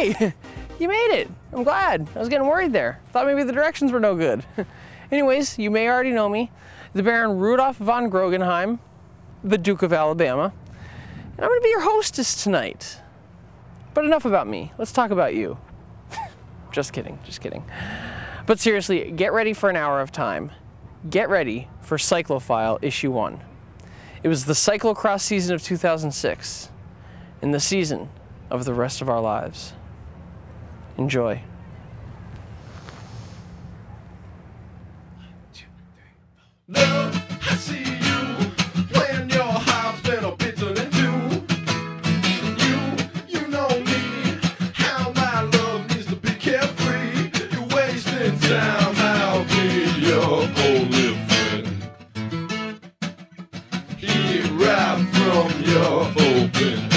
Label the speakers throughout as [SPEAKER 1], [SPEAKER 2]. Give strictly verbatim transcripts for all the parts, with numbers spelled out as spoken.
[SPEAKER 1] Hey, you made it. I'm glad. I was getting worried there. Thought maybe the directions were no good. Anyways, you may already know me. The Baron Rudolph von Grogenheim, the Duke of Alabama. And I'm gonna be your hostess tonight. But enough about me. Let's talk about you. Just kidding, just kidding. But seriously, get ready for an hour of time. Get ready for Cyclophile Issue one. It was the cyclocross season of two thousand six, and the season of the rest of our lives. Enjoy.
[SPEAKER 2] Love, I see you playing your harps and a bitter and two. You, you know me, how my love needs to be carefree. You're wasting time, I'll be your only friend. Eat right from your open hand.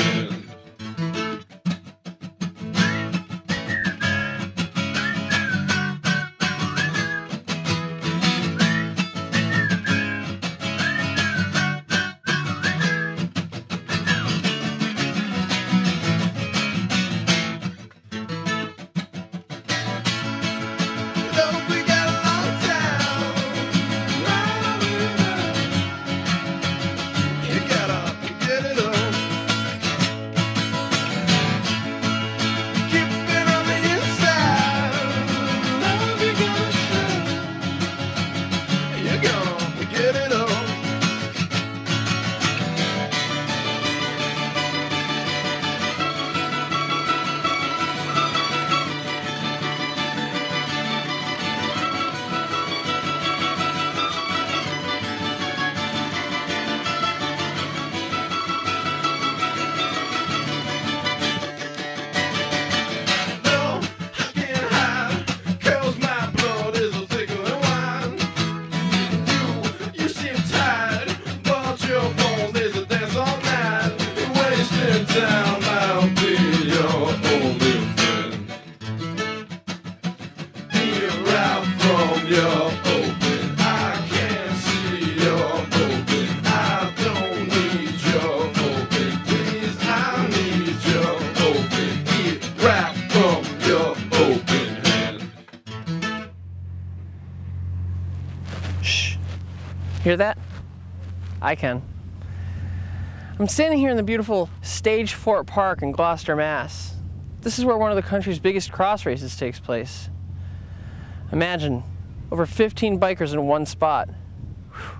[SPEAKER 1] Hear that? I can. I'm standing here in the beautiful Stage Fort Park in Gloucester, Mass. This is where one of the country's biggest cross races takes place. Imagine, over fifteen bikers in one spot. Whew.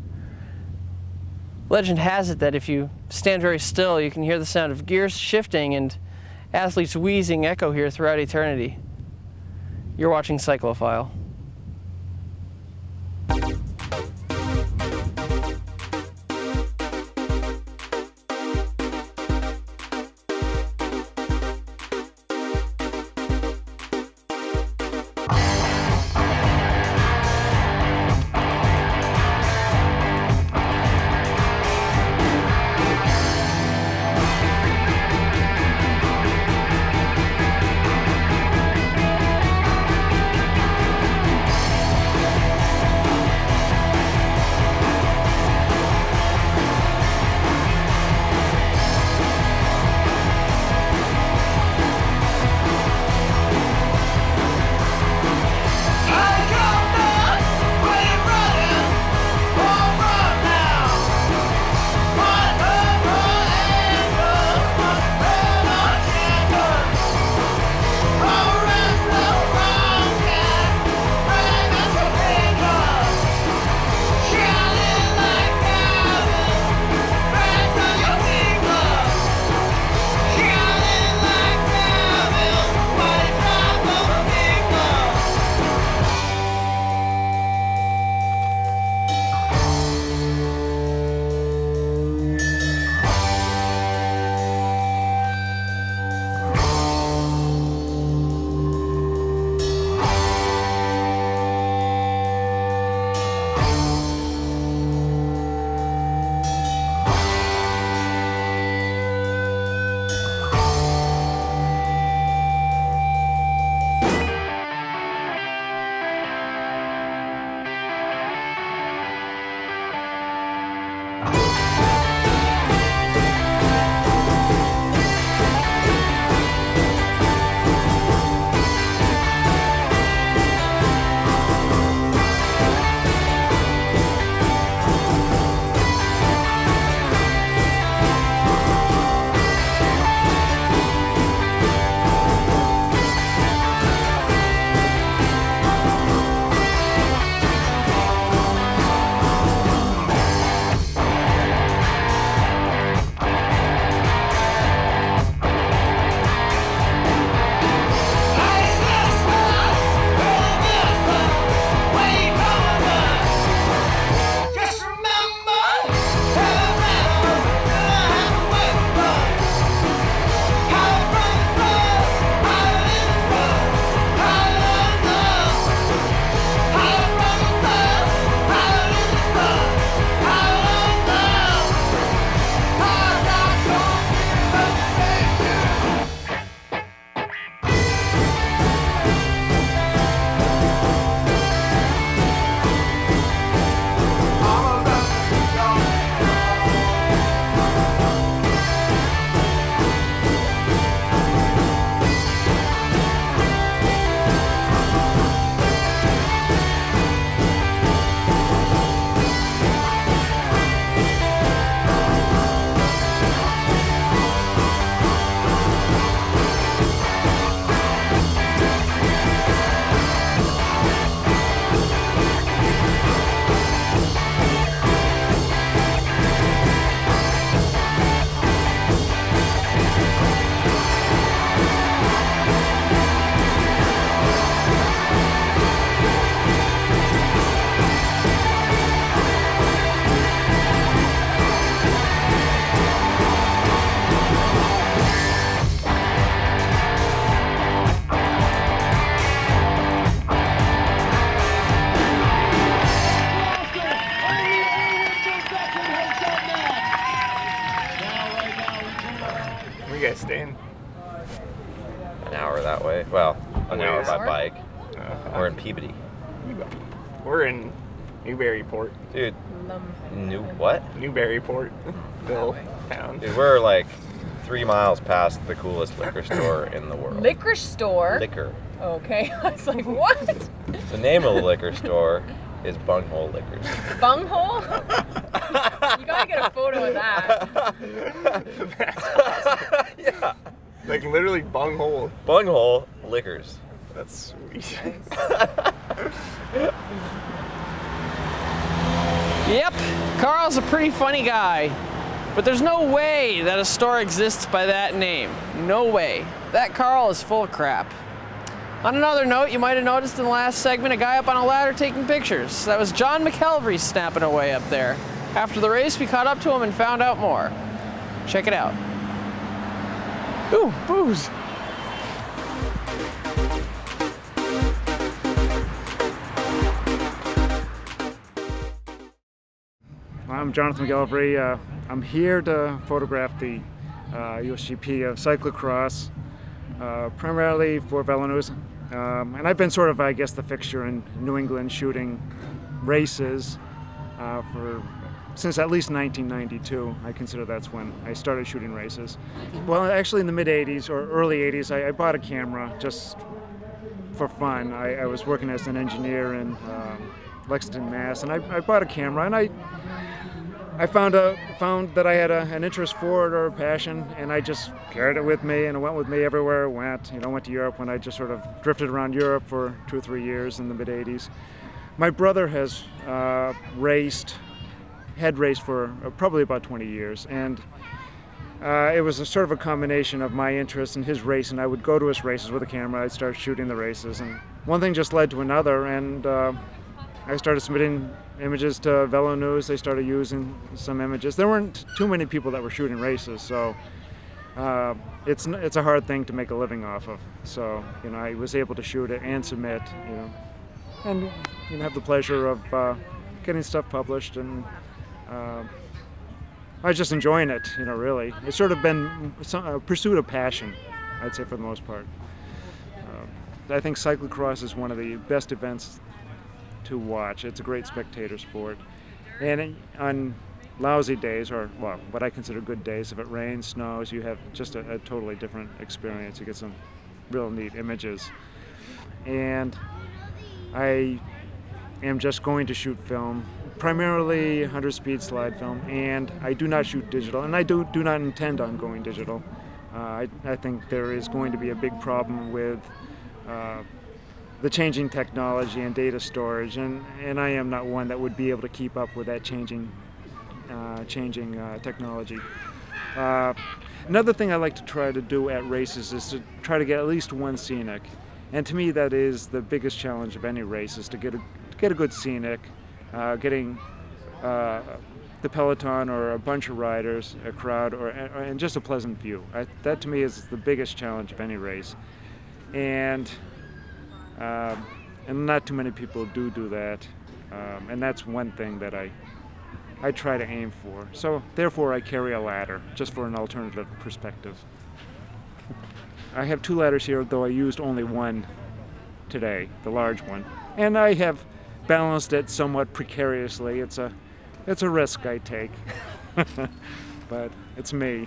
[SPEAKER 1] Legend has it that if you stand very still, you can hear the sound of gears shifting and athletes wheezing echo here throughout eternity. You're watching Cyclophile.
[SPEAKER 3] Well, an hour
[SPEAKER 4] Where's-
[SPEAKER 3] by bike.
[SPEAKER 4] Uh,
[SPEAKER 3] We're in Peabody.
[SPEAKER 4] We're in Newburyport.
[SPEAKER 3] Dude, new what?
[SPEAKER 4] Newburyport, Bill town.
[SPEAKER 3] Dude, we're like three miles past the coolest liquor store in the world.
[SPEAKER 5] Liquor store?
[SPEAKER 3] Liquor.
[SPEAKER 5] Okay, I was like, what?
[SPEAKER 3] The name of the liquor store is Bunghole Liquors.
[SPEAKER 5] Bunghole? You gotta get a photo of that.
[SPEAKER 3] Yeah.
[SPEAKER 4] Like literally bunghole.
[SPEAKER 3] Bunghole Liquors.
[SPEAKER 4] That's sweet.
[SPEAKER 1] Yep, Carl's a pretty funny guy, but there's no way that a store exists by that name. No way. That Carl is full of crap. On another note, you might have noticed in the last segment a guy up on a ladder taking pictures. That was John McElvery snapping away up there. After the race, we caught up to him and found out more. Check it out. Ooh, booze.
[SPEAKER 6] I'm Jonathan McElvery. Uh, I'm here to photograph the uh, U S G P of cyclocross, uh, primarily for VeloNews. Um, and I've been sort of, I guess, the fixture in New England shooting races uh, for since at least nineteen ninety-two. I consider that's when I started shooting races. Well, actually in the mid eighties or early eighties, I, I bought a camera just for fun. I, I was working as an engineer in um, Lexington, Mass, and I, I bought a camera, and I I found a found that I had a, an interest for it or a passion, and I just carried it with me, and it went with me everywhere I went. You know, I went to Europe when I just sort of drifted around Europe for two or three years in the mid eighties. My brother has uh, raced, had raced for uh, probably about twenty years, and uh, it was a sort of a combination of my interest in his race, and I would go to his races with a camera. I'd start shooting the races, and one thing just led to another, and uh, I started submitting images to VeloNews. They started using some images. There weren't too many people that were shooting races, so uh, it's it's a hard thing to make a living off of. So you know, I was able to shoot it and submit, you know, and you know, have the pleasure of uh, getting stuff published, and uh, I was just enjoying it. You know, really, it's sort of been some, a pursuit of passion, I'd say, for the most part. Uh, I think cyclocross is one of the best events to watch. It's a great spectator sport, and it, on lousy days, or well, what I consider good days, if it rains, snows, you have just a, a totally different experience. You get some real neat images, and I am just going to shoot film, primarily one hundred speed slide film, and I do not shoot digital, and I do do not intend on going digital. Uh, I, I think there is going to be a big problem with uh, the changing technology and data storage, and, and I am not one that would be able to keep up with that changing uh, changing uh, technology. Uh, another thing I like to try to do at races is to try to get at least one scenic, and to me that is the biggest challenge of any race, is to get a, to get a good scenic, uh, getting uh, the peloton or a bunch of riders, a crowd, or, or and just a pleasant view. I, that to me is the biggest challenge of any race, and Um, and not too many people do do that, um, and that's one thing that I I try to aim for. So therefore I carry a ladder, just for an alternative perspective. I have two ladders here, though I used only one today, the large one, and I have balanced it somewhat precariously. It's a it's a risk I take, but it's me.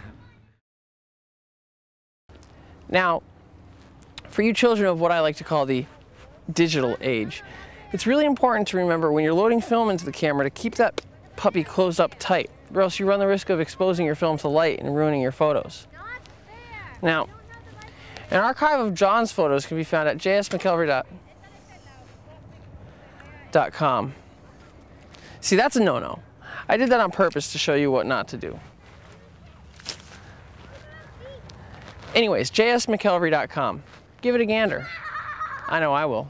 [SPEAKER 1] Now, for you children of what I like to call the digital age, it's really important to remember when you're loading film into the camera to keep that puppy closed up tight, or else you run the risk of exposing your film to light and ruining your photos. Now, an archive of John's photos can be found at j s mcelvery dot com. See, that's a no-no. I did that on purpose to show you what not to do. Anyways, j s mcelvery dot com. Give it a gander. I know I will.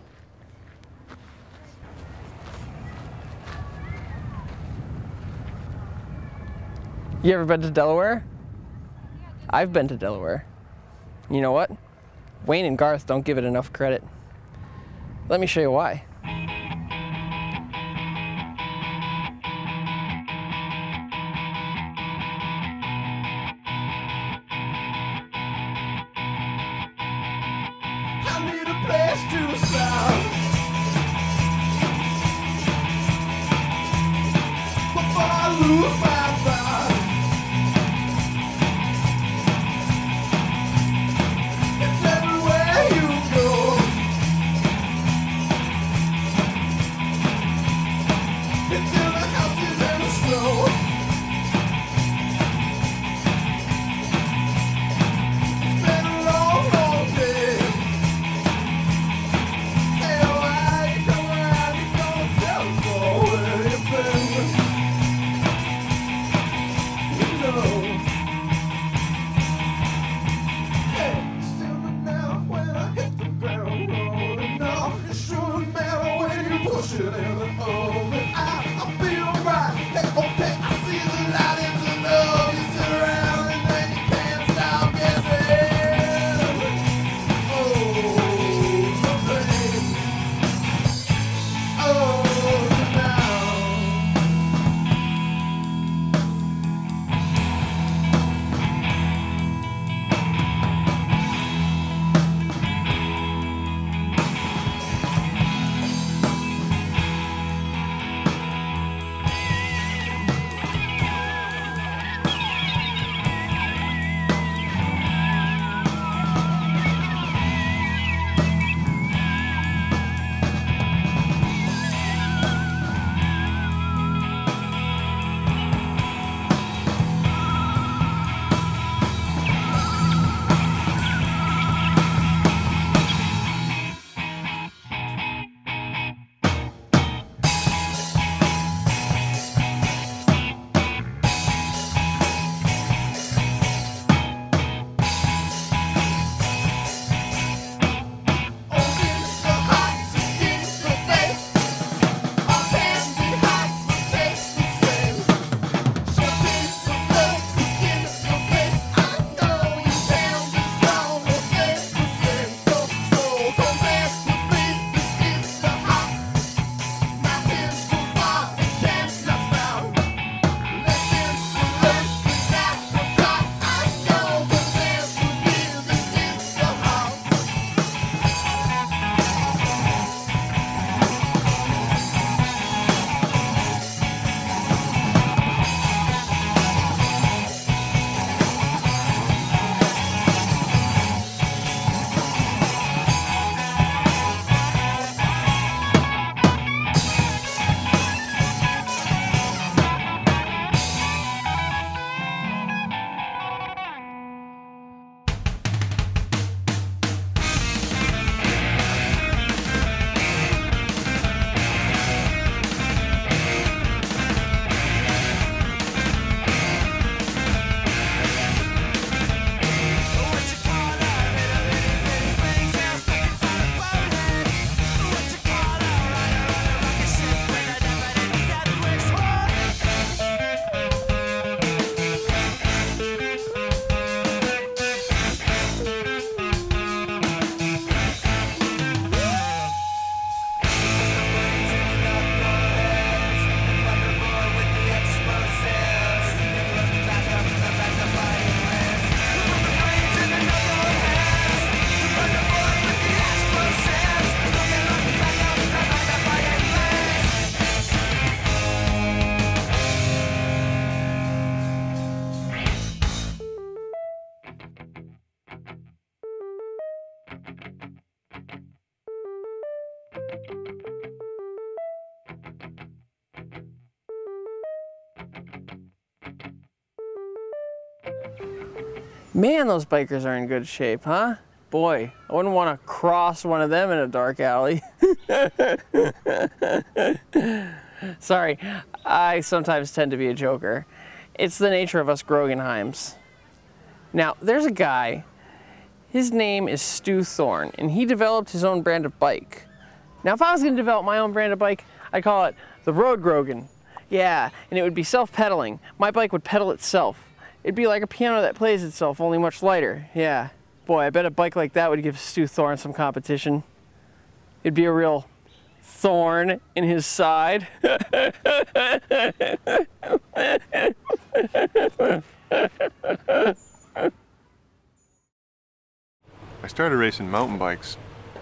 [SPEAKER 1] You ever been to Delaware? I've been to Delaware. You know what? Wayne and Garth don't give it enough credit. Let me show you why.
[SPEAKER 2] need a place to stop before I lose my thought. It's everywhere you go. It's in the houses and the snow. It's been a long, long day. Hey, why you come around? You gonna tell us all where you've been. You know. Hey, still but now when I hit the ground rolling off. It shouldn't matter when you push it in the oven. I, I feel right. Hey, okay, I see the light. It's enough. You sit around and then you can't stop guessing. Oh, the pain. Oh, now.
[SPEAKER 1] Man, those bikers are in good shape, huh? Boy, I wouldn't want to cross one of them in a dark alley. Sorry, I sometimes tend to be a joker. It's the nature of us Groganheims. Now, there's a guy, his name is Stu Thorne, and he developed his own brand of bike. Now, if I was going to develop my own brand of bike, I'd call it the Road Grogan. Yeah, and it would be self-pedaling. My bike would pedal itself. It'd be like a piano that plays itself, only much lighter. Yeah, boy, I bet a bike like that would give Stu Thorne some competition. It'd be a real thorn in his side.
[SPEAKER 7] I started racing mountain bikes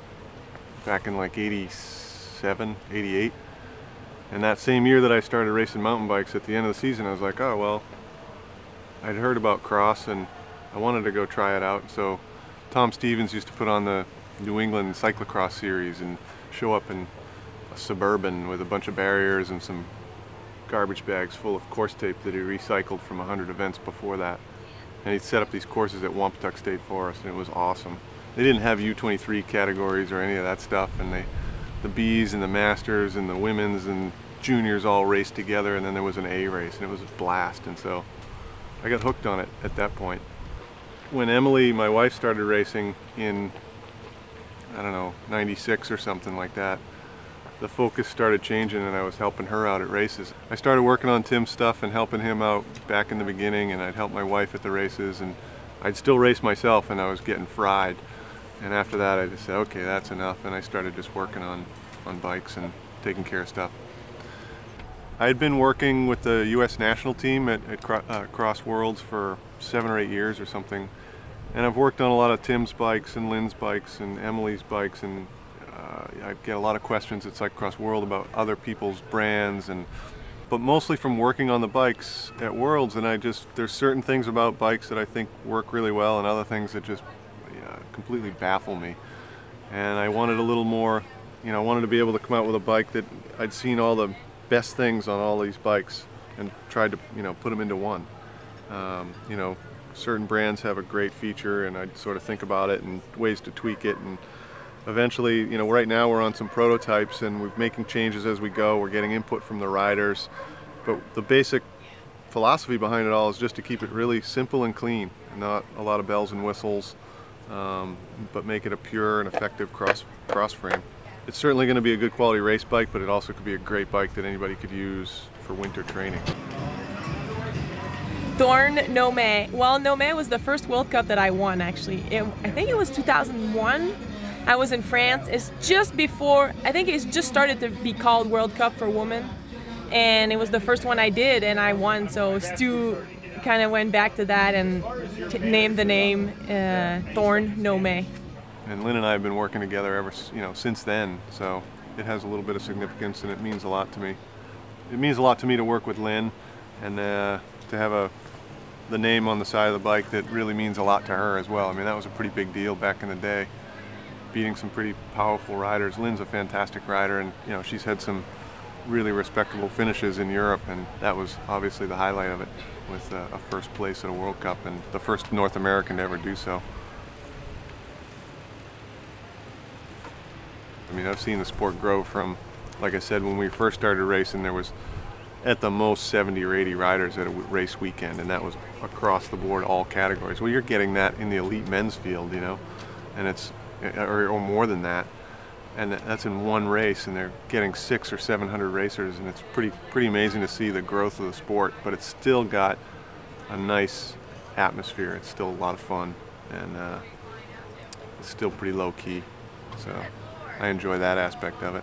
[SPEAKER 7] back in like eighty-seven, eighty-eight. And that same year that I started racing mountain bikes, at the end of the season, I was like, oh, well, I'd heard about cross and I wanted to go try it out. So Tom Stevens used to put on the New England cyclocross series and show up in a Suburban with a bunch of barriers and some garbage bags full of course tape that he recycled from a hundred events before that. And he'd set up these courses at Wampatuck State Forest, and it was awesome. They didn't have U twenty-three categories or any of that stuff, and they, the Bs and the Masters and the women's and juniors all raced together, and then there was an A race, and it was a blast. And so I got hooked on it at that point. When Emily, my wife, started racing in, I don't know, ninety-six or something like that, the focus started changing and I was helping her out at races. I started working on Tim's stuff and helping him out back in the beginning, and I'd help my wife at the races, and I'd still race myself, and I was getting fried. And after that I just said, okay, that's enough, and I started just working on, on bikes and taking care of stuff. I had been working with the U S national team at, at Cro uh, Cross Worlds for seven or eight years or something. And I've worked on a lot of Tim's bikes and Lynn's bikes and Emily's bikes, and uh, I get a lot of questions at Cyclocross World about other people's brands, and but mostly from working on the bikes at Worlds. And I just, there's certain things about bikes that I think work really well, and other things that just uh, completely baffle me. And I wanted a little more, you know, I wanted to be able to come out with a bike that I'd seen all the best things on all these bikes and tried to, you know, put them into one. Um, you know, certain brands have a great feature, and I'd sort of think about it and ways to tweak it, and eventually, you know, right now we're on some prototypes and we're making changes as we go. We're getting input from the riders, but the basic philosophy behind it all is just to keep it really simple and clean, not a lot of bells and whistles, um, but make it a pure and effective cross cross frame. It's certainly going to be a good quality race bike, but it also could be a great bike that anybody could use for winter training.
[SPEAKER 8] Thorn Nome. Well, Nome was the first World Cup that I won, actually. It, I think it was two thousand one. I was in France. It's just before, I think it's just started to be called World Cup for women. And it was the first one I did, and I won. So Stu kind of went back to that and t named the name uh, Thorn Nome.
[SPEAKER 7] And Lynn and I have been working together ever, you know, since then. So it has a little bit of significance, and it means a lot to me. It means a lot to me to work with Lynn, and uh, to have a the name on the side of the bike that really means a lot to her as well. I mean, that was a pretty big deal back in the day, beating some pretty powerful riders. Lynn's a fantastic rider, and you know, she's had some really respectable finishes in Europe, and that was obviously the highlight of it, with uh, a first place at a World Cup and the first North American to ever do so. I mean, I've seen the sport grow from, like I said, when we first started racing, there was at the most seventy or eighty riders at a race weekend, and that was across the board, all categories. Well, you're getting that in the elite men's field, you know, and it's, or, or more than that, and that's in one race, and they're getting six or seven hundred racers, and it's pretty pretty amazing to see the growth of the sport. But it's still got a nice atmosphere. It's still a lot of fun, and uh, it's still pretty low key. So I enjoy that aspect of it.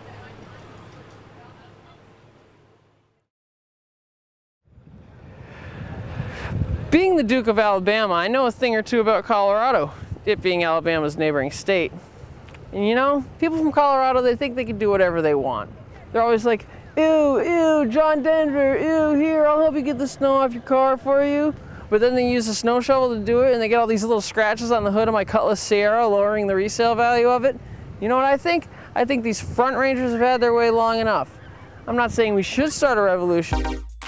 [SPEAKER 1] Being the Duke of Alabama, I know a thing or two about Colorado, it being Alabama's neighboring state. And you know, people from Colorado, they think they can do whatever they want. They're always like, ew, ew, John Denver, ew, here, I'll help you get the snow off your car for you. But then they use a snow shovel to do it, and they get all these little scratches on the hood of my Cutlass Sierra, lowering the resale value of it. You know what I think? I think these front rangers have had their way long enough. I'm not saying we should start a revolution.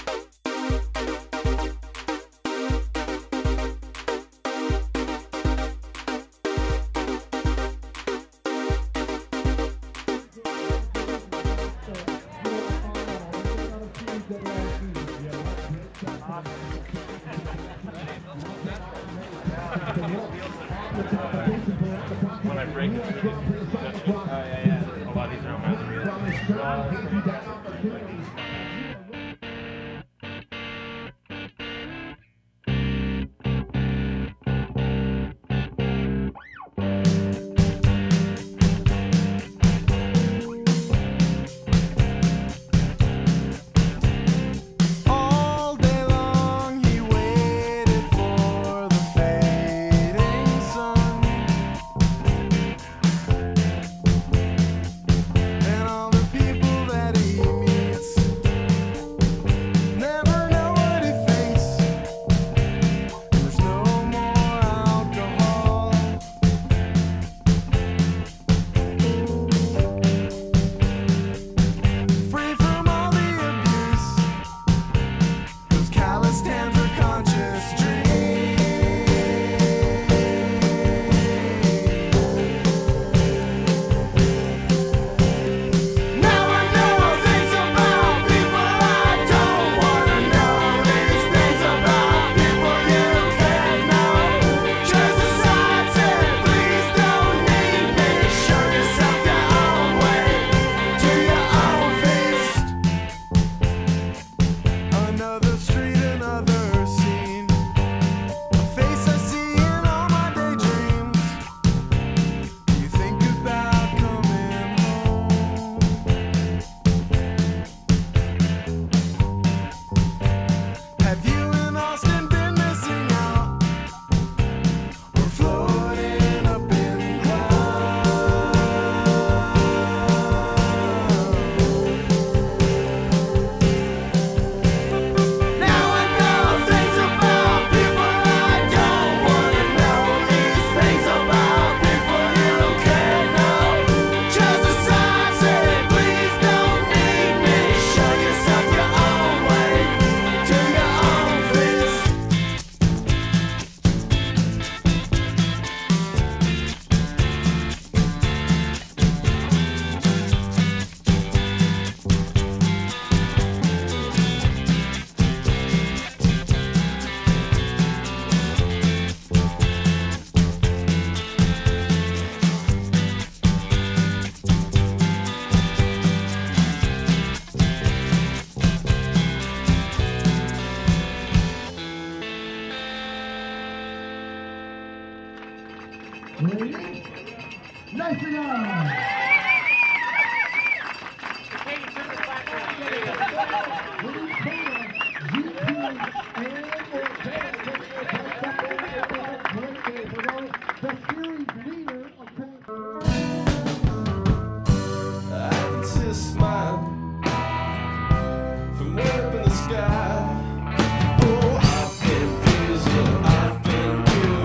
[SPEAKER 9] When I break it, oh yeah, yeah. A lot of these are on my
[SPEAKER 2] Nicely done. I can see a smile from way up in the sky. Oh, I've been busy, I've been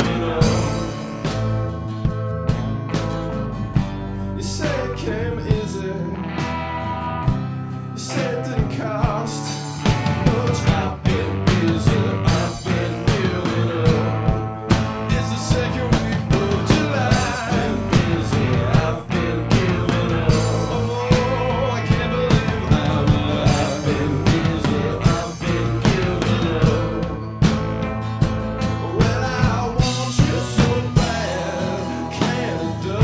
[SPEAKER 2] giving up. You said it came easy, you said it didn't cost much. I've been busy, I've been giving up. It's the second week of July. I've been busy, I've been giving up. Oh, I can't believe I'm alive. I've been busy, I've been giving up. Well, I want you so bad, Canada.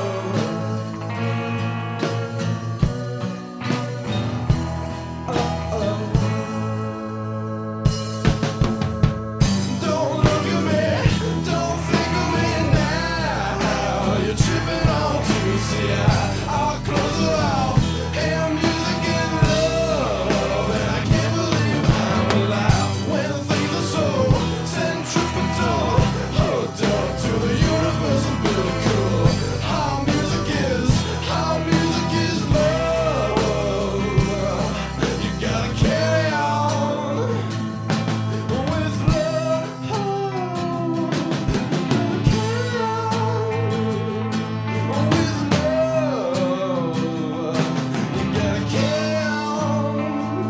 [SPEAKER 2] Don't look at me, don't think of me now. You're tripping on to see I'll close it off. Hey, music and love, and I can't believe I'm alive when things are so centripetal. Hooked up to the universe and really cool. How music is, how music is love. You gotta carry on with love. Carry on with love. You gotta carry on.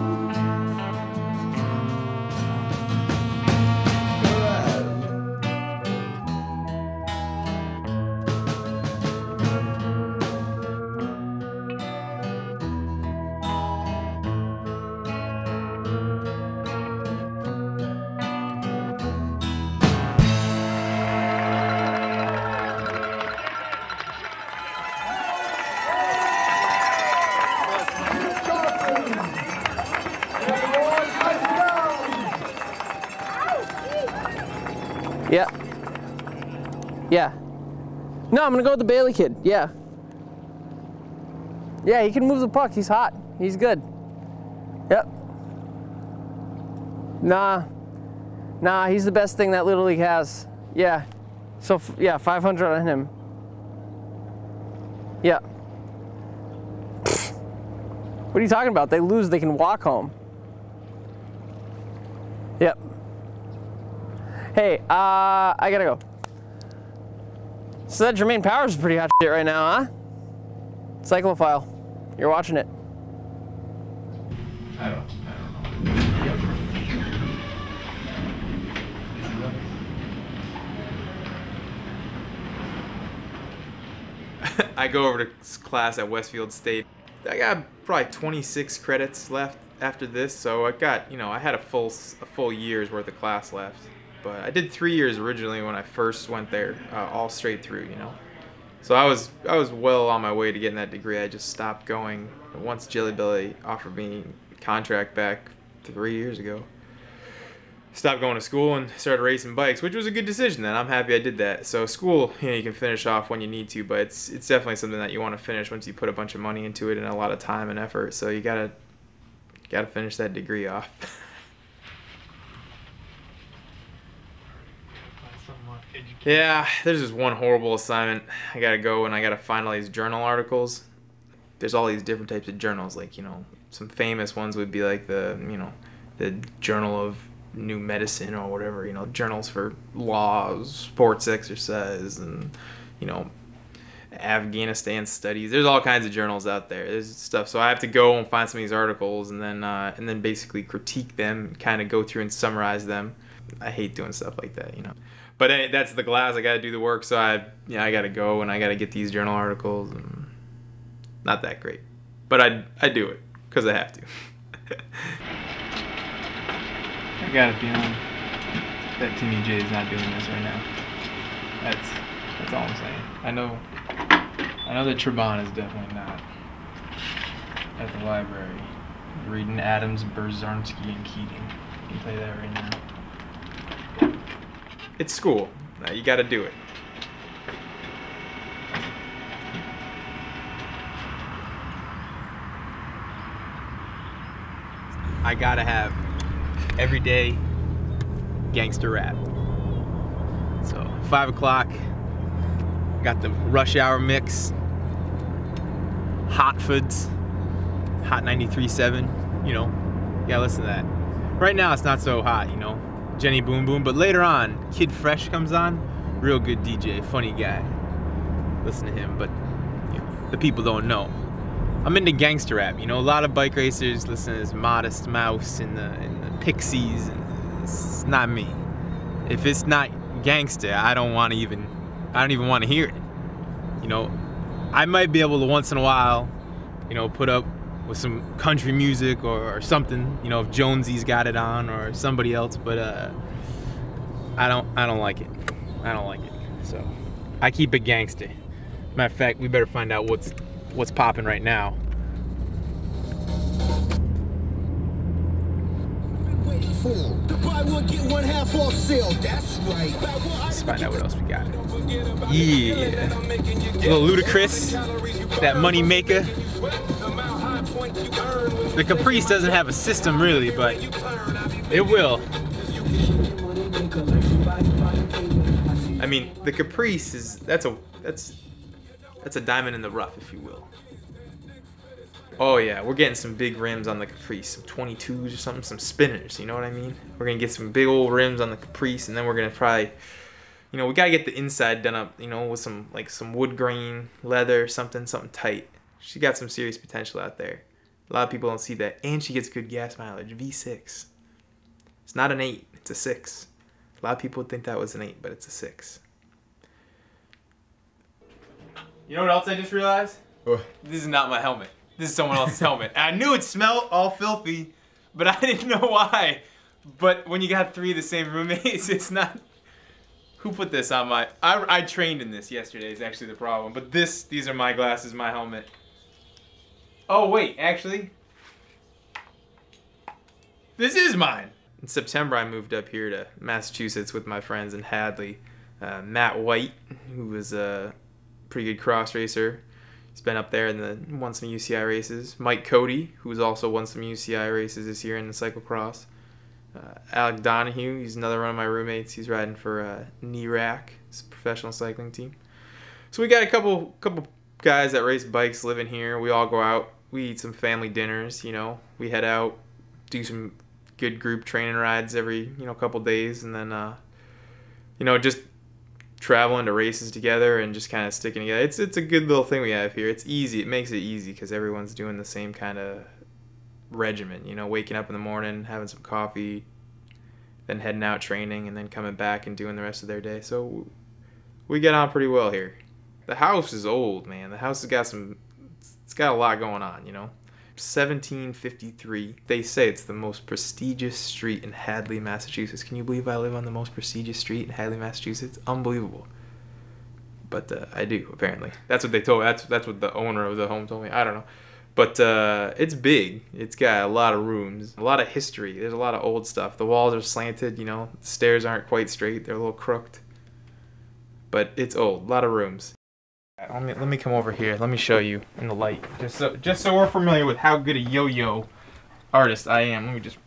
[SPEAKER 1] Yeah. Yeah. No, I'm gonna go with the Bailey kid. Yeah. Yeah, he can move the puck. He's hot. He's good. Yep. Nah. Nah, he's the best thing that Little League has. Yeah. So, f- yeah, five hundred on him. Yeah. Pfft. What are you talking about? They lose, they can walk home. Yep. Hey, uh, I gotta go. So that Jermaine Powers is pretty hot shit right now, huh? Cyclophile. You're watching it.
[SPEAKER 9] I don't, I don't know.
[SPEAKER 10] I go over to class at Westfield State. I got probably twenty-six credits left after this, so I got, you know, I had a full a full year's worth of class left. But I did three years originally when I first went there, uh, all straight through, you know. So I was I was well on my way to getting that degree. I just stopped going once Jelly Belly offered me a contract back three years ago. Stopped going to school and started racing bikes, which was a good decision then. I'm happy I did that. So school, you know, you can finish off when you need to, but it's it's definitely something that you want to finish once you put a bunch of money into it and a lot of time and effort. So you gotta gotta finish that degree off. Yeah, there's just one horrible assignment. I gotta go and I gotta find all these journal articles. There's all these different types of journals, like, you know, some famous ones would be like the, you know, the Journal of New Medicine or whatever, you know, journals for law, sports exercise, and, you know, Afghanistan studies. There's all kinds of journals out there. There's stuff. So I have to go and find some of these articles and then uh, and then basically critique them, kind of go through and summarize them. I hate doing stuff like that, you know. But hey, that's the glass. I got to do the work, so I, you know, I got to go and I got to get these journal articles. And not that great, but I I do it because I have to.
[SPEAKER 11] I got a feeling that Timmy J is not doing this right now. That's that's all I'm saying. I know I know that Trebon is definitely not at the library reading Adams, Berzarnsky, and Keating. I can tell you that right now.
[SPEAKER 10] It's school. You got to do it. I gotta have everyday gangster rap. So five o'clock, got the Rush Hour mix, Hotfoods, Hot ninety-three point seven, you know, you gotta listen to that. Right now it's not so hot, you know, Jenny Boom Boom, but later on, Kid Fresh comes on, real good D J, funny guy. Listen to him, but you know, the people don't know. I'm into gangster rap, you know, a lot of bike racers listen to this Modest Mouse and the, and the Pixies, and it's not me. If it's not gangster, I don't want to even, I don't even want to hear it. You know, I might be able to once in a while, you know, put up with some country music or, or something, you know, if Jonesy's got it on or somebody else, but uh, I don't, I don't like it. I don't like it, so I keep it gangster. Matter of fact, we better find out what's what's popping right now. Let's find out what else we got. Yeah, a little Ludacris, that money maker. The Caprice doesn't have a system really, but it will. I mean, the Caprice is that's a that's that's a diamond in the rough, if you will. Oh yeah, we're getting some big rims on the Caprice, some twenty-twos or something, some spinners, you know what I mean? We're gonna get some big old rims on the Caprice, and then we're gonna probably, you know, we gotta get the inside done up, you know, with some like some wood grain, leather, something, something tight. She got some serious potential out there. A lot of people don't see that, and she gets good gas mileage, V six. It's not an eight, it's a six. A lot of people think that was an eight, but it's a six. You know what else I just realized? What? This is not my helmet. This is someone else's helmet. I knew it smelled all filthy, but I didn't know why. But when you got three of the same roommates, it's not... Who put this on my... I, I trained in this yesterday is actually the problem. But this, these are my glasses, my helmet. Oh wait, actually... This is mine! In September, I moved up here to Massachusetts with my friends in Hadley. Uh, Matt White, who was a pretty good cross racer. He's been up there and the, won some U C I races. Mike Cody, who's also won some U C I races this year in the cyclocross. Uh, Alec Donahue, he's another one of my roommates. He's riding for uh, N E R A C, it's a professional cycling team. So we got a couple couple guys that race bikes living here. We all go out. We eat some family dinners, you know. We head out, do some good group training rides every, you know, couple days, and then, uh, you know, just traveling to races together and just kind of sticking together. It's it's a good little thing we have here. It's easy. It makes it easy because everyone's doing the same kind of regimen. You know, waking up in the morning, having some coffee, then heading out training, and then coming back and doing the rest of their day. So we get on pretty well here. The house is old, man. The house has got some. It's got a lot going on. You know. seventeen fifty-three. They say it's the most prestigious street in Hadley, Massachusetts. Can you believe I live on the most prestigious street in Hadley, Massachusetts? Unbelievable. But uh, I do, apparently. That's what they told me. That's, that's what the owner of the home told me. I don't know. But uh, it's big. It's got a lot of rooms, a lot of history. There's a lot of old stuff. The walls are slanted, you know. The stairs aren't quite straight. They're a little crooked. But it's old. A lot of rooms. Let me, let me come over here. Let me show you in the light. Just so, just so we're familiar with how good a yo-yo artist I am. Let me just...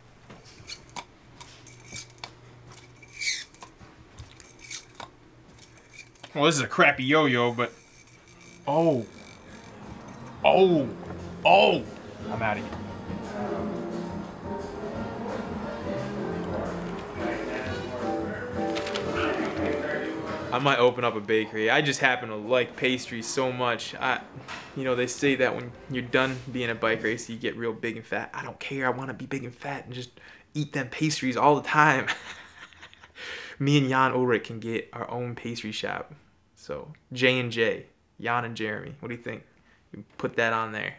[SPEAKER 10] Well, this is a crappy yo-yo, but... Oh. Oh. Oh. I'm out of here. I might open up a bakery. I just happen to like pastries so much. I, you know, they say that when you're done being a bike racer, you get real big and fat. I don't care. I want to be big and fat and just eat them pastries all the time. Me and Jan Ulrich can get our own pastry shop. So J and J, Jan and Jeremy. What do you think? You put that on there.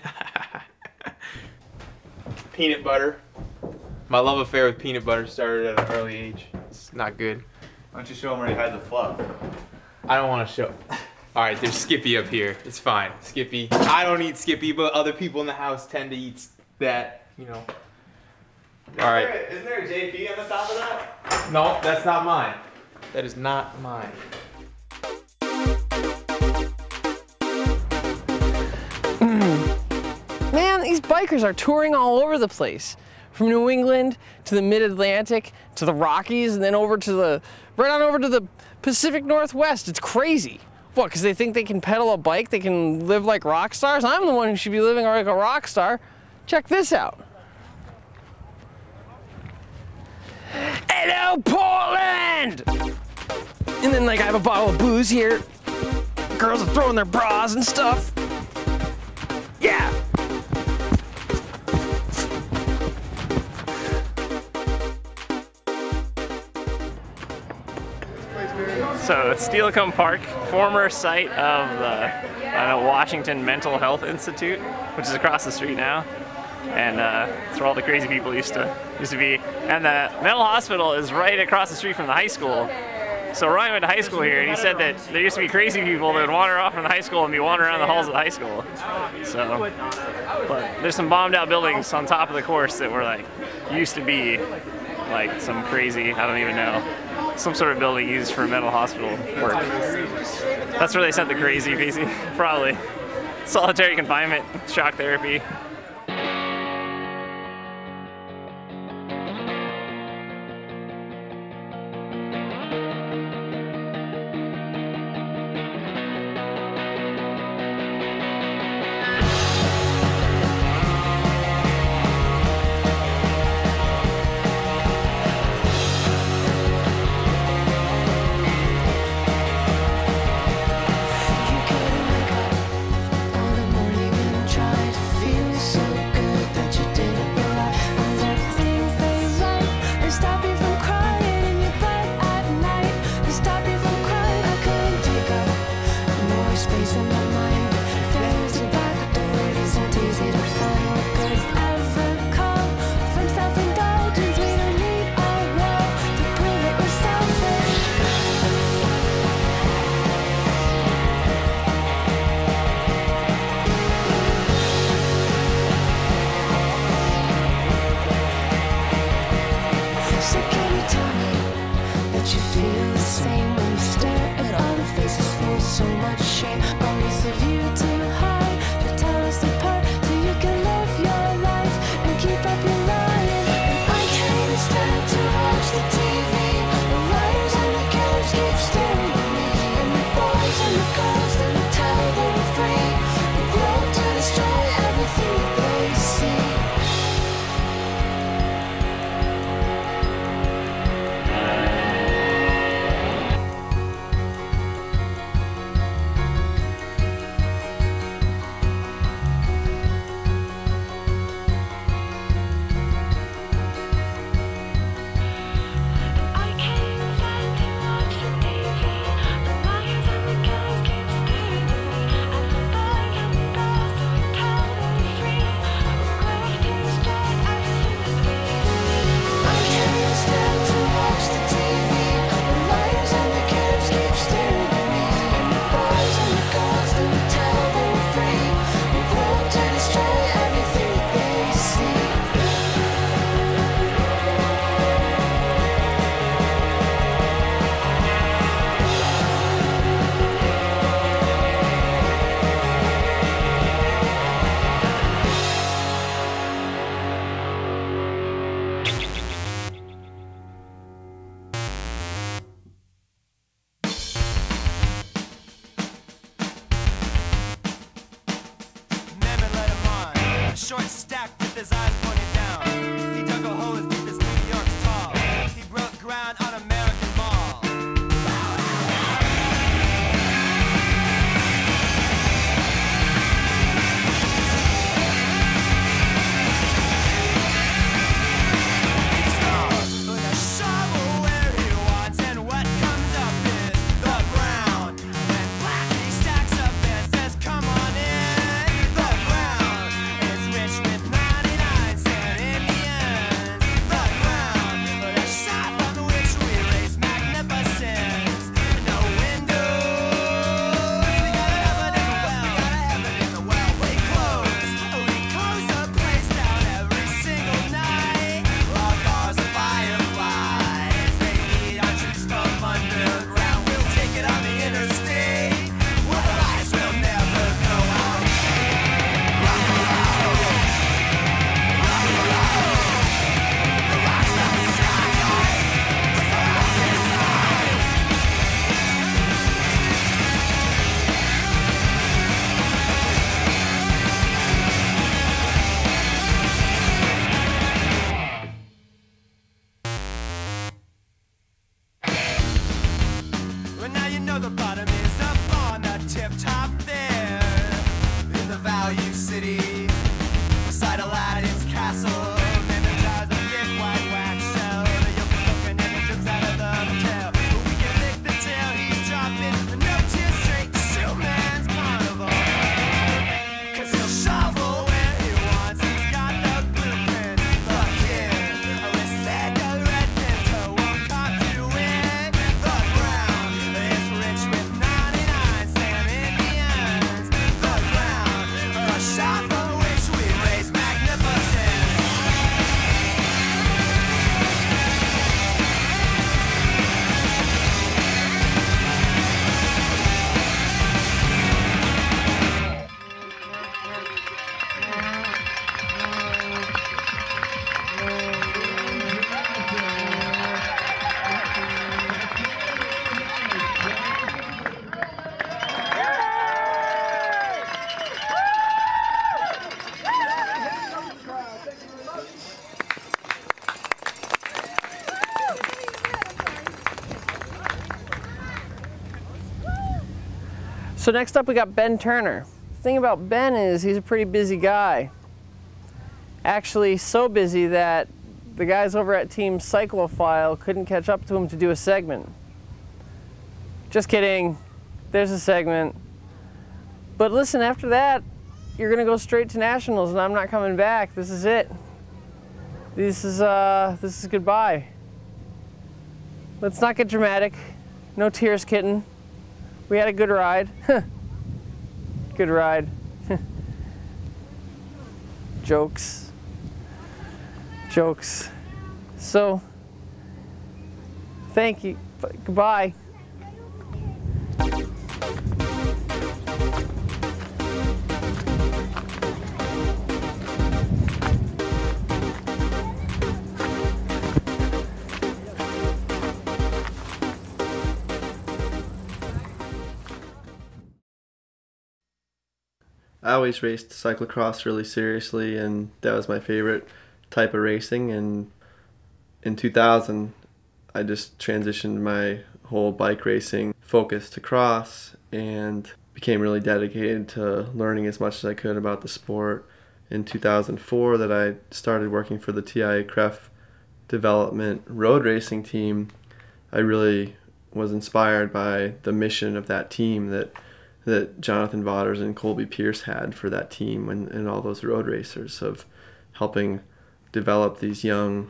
[SPEAKER 10] Peanut butter. My love affair with peanut butter started at an early age. It's not good.
[SPEAKER 3] Why don't you show them where you hide the fluff?
[SPEAKER 10] I don't want to show. All right, there's Skippy up here. It's fine. Skippy. I don't eat Skippy, but other people in the house tend to eat that, you know. All right.
[SPEAKER 3] Isn't there a J P on the top of that?
[SPEAKER 10] No, that's not mine. That is not mine.
[SPEAKER 1] Man, these bikers are touring all over the place. from New England to the Mid-Atlantic to the Rockies and then over to the, right on over to the Pacific Northwest. It's crazy. What, because they think they can pedal a bike, they can live like rock stars? I'm the one who should be living like a rock star. Check this out. Hello, Portland! And then like I have a bottle of booze here. Girls are throwing their bras and stuff. Yeah.
[SPEAKER 12] So it's Steelecombe Park, former site of the I don't know, Washington Mental Health Institute, which is across the street now. And uh, it's where all the crazy people used to used to be. And the mental hospital is right across the street from the high school. So Ryan went to high school here, and he said that there used to be crazy people that would wander off from the high school and be wandering around the halls of the high school. So, but there's some bombed out buildings on top of the course that were like, used to be like some crazy, I don't even know, some sort of building used for mental hospital work. That's where they sent the crazy, basically, probably. Solitary confinement, shock therapy.
[SPEAKER 13] Try to feel
[SPEAKER 1] So next up we got Ben Turner. The thing about Ben is he's a pretty busy guy. Actually so busy that the guys over at Team Cyclophile couldn't catch up to him to do a segment. Just kidding, there's a segment. But listen, after that, you're gonna go straight to nationals and I'm not coming back. This is it. This is, uh, this is goodbye. Let's not get dramatic. No tears, kitten. We had a good ride. Good ride. Jokes. Jokes. So, thank you. Goodbye.
[SPEAKER 13] I always raced cyclocross really seriously, and that was my favorite type of racing. And in two thousand, I just transitioned my whole bike racing focus to cross and became really dedicated to learning as much as I could about the sport. In two thousand four, that I started working for the T I A C R E F development road racing team. I really was inspired by the mission of that team that that Jonathan Vaughters and Colby Pierce had for that team and, and all those road racers, of helping develop these young,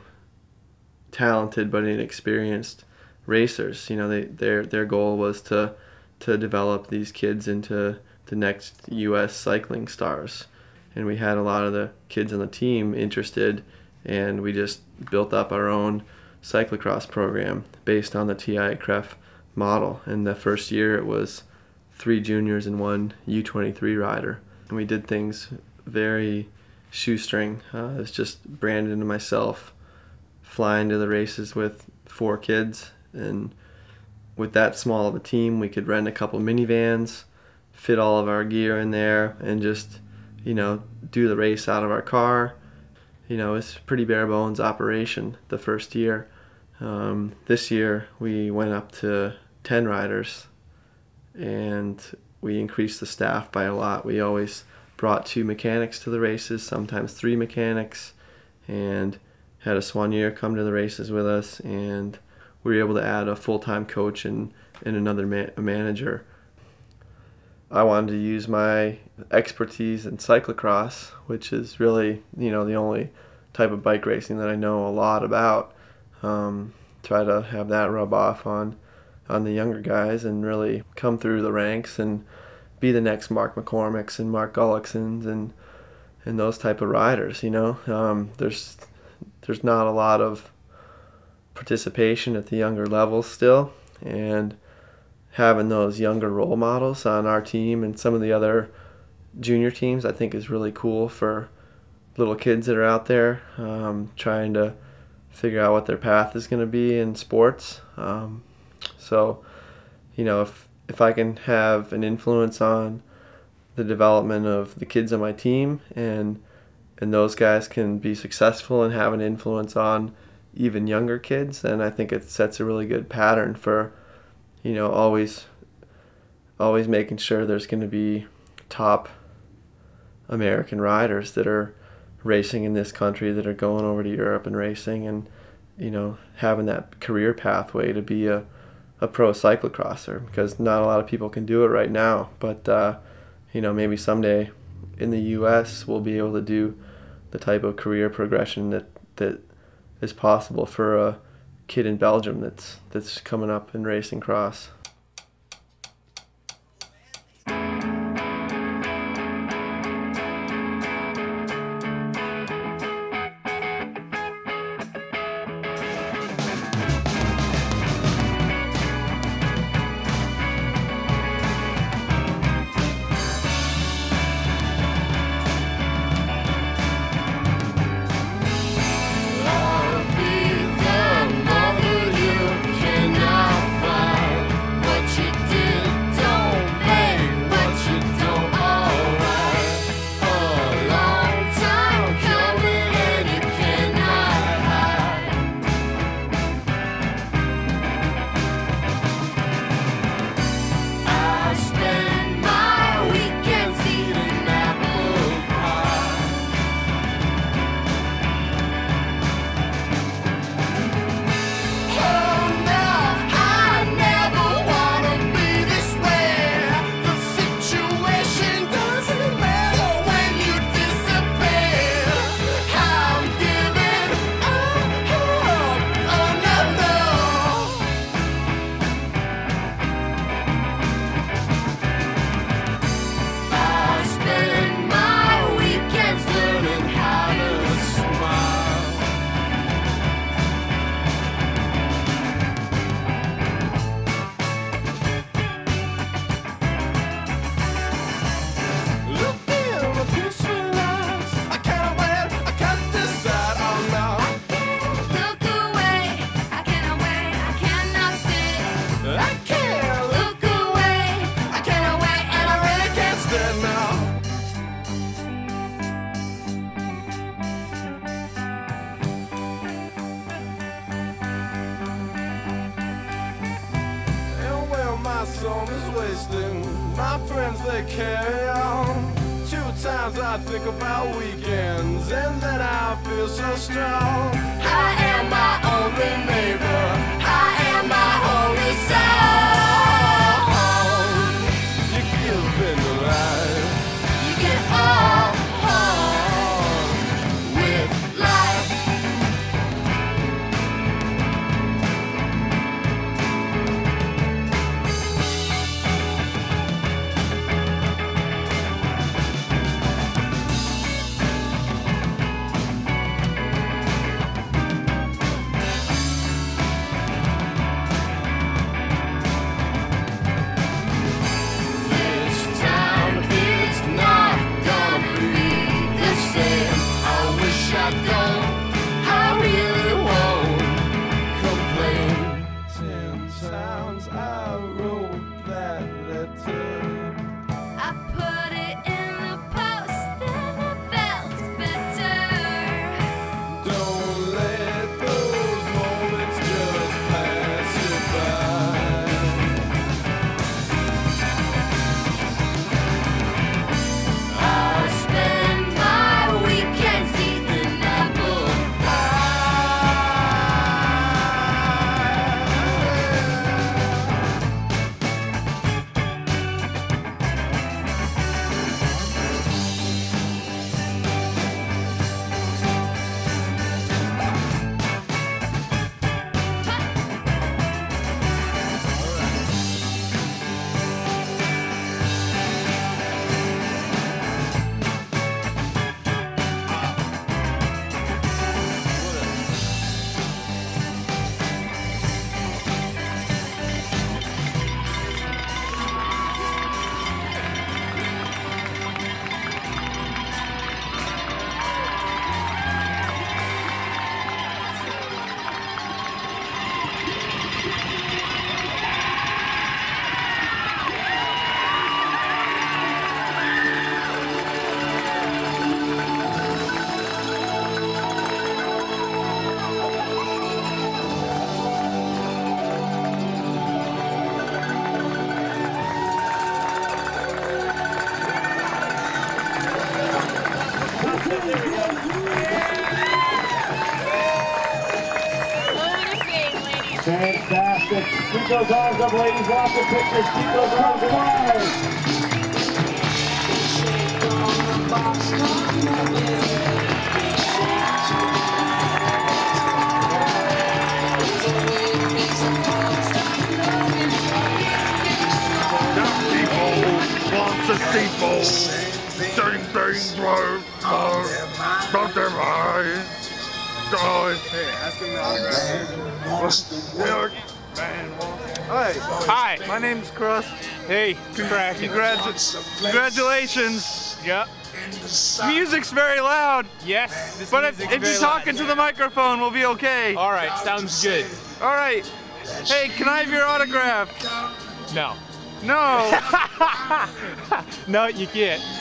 [SPEAKER 13] talented but inexperienced racers. You know, they, their their goal was to to develop these kids into the next U S cycling stars. And we had a lot of the kids on the team interested, and we just built up our own cyclocross program based on the T I A C R E F model. And the first year it was three juniors and one U twenty-three rider. And we did things very shoestring. Uh, it was just Brandon and myself flying to the races with four kids, and with that small of a team we could rent a couple minivans, fit all of our gear in there, and just, you know, do the race out of our car. You know, it's a pretty bare bones operation the first year. Um, this year we went up to ten riders, and we increased the staff by a lot. We always brought two mechanics to the races, sometimes three mechanics, and had a soigneur come to the races with us, and we were able to add a full-time coach and, and another ma a manager. I wanted to use my expertise in cyclocross, which is really, you know, the only type of bike racing that I know a lot about. Um, try to have that rub off on on the younger guys and really come through the ranks and be the next Mark McCormicks and Mark Gullicksons and and those type of riders. You know, um, there's there's not a lot of participation at the younger levels still, and having those younger role models on our team and some of the other junior teams, I think, is really cool for little kids that are out there um, trying to figure out what their path is going to be in sports. Um, so, you know, if if I can have an influence on the development of the kids on my team, and and those guys can be successful and have an influence on even younger kids, then I think it sets a really good pattern for, you know, always always making sure there's going to be top American riders that are racing in this country, that are going over to Europe and racing, and, you know, having that career pathway to be a, a pro cyclocrosser, because not a lot of people can do it right now. But, uh, you know, maybe someday in the U S we'll be able to do the type of career progression that, that is possible for a kid in Belgium that's, that's coming up in racing cross.
[SPEAKER 2] I'll be the mother you cannot find. storm is wasting. My friends, they carry on. Two times I think about weekends, and then I feel so strong. I am my only neighbor. I am my only soul. You give in the life. You get all with life.
[SPEAKER 14] Fantastic. Keep those arms up, ladies. Lots of pictures. Keep those arms wide.
[SPEAKER 2] Wants a steeple, same thing, bro. Don't them high.
[SPEAKER 4] Hey, ask him the autograph. Hi.
[SPEAKER 15] Hi.
[SPEAKER 4] My name's Cross.
[SPEAKER 15] Hey,
[SPEAKER 4] Congrats. Congratulations.
[SPEAKER 15] Yep.
[SPEAKER 4] Music's very loud.
[SPEAKER 15] Yes. This
[SPEAKER 4] But if,
[SPEAKER 15] music's
[SPEAKER 4] if you
[SPEAKER 15] very
[SPEAKER 4] talk
[SPEAKER 15] loud.
[SPEAKER 4] into the microphone, we'll be okay.
[SPEAKER 15] All right. Sounds good.
[SPEAKER 4] All right. Hey, can I have your autograph?
[SPEAKER 15] No.
[SPEAKER 4] No.
[SPEAKER 15] No, you can't.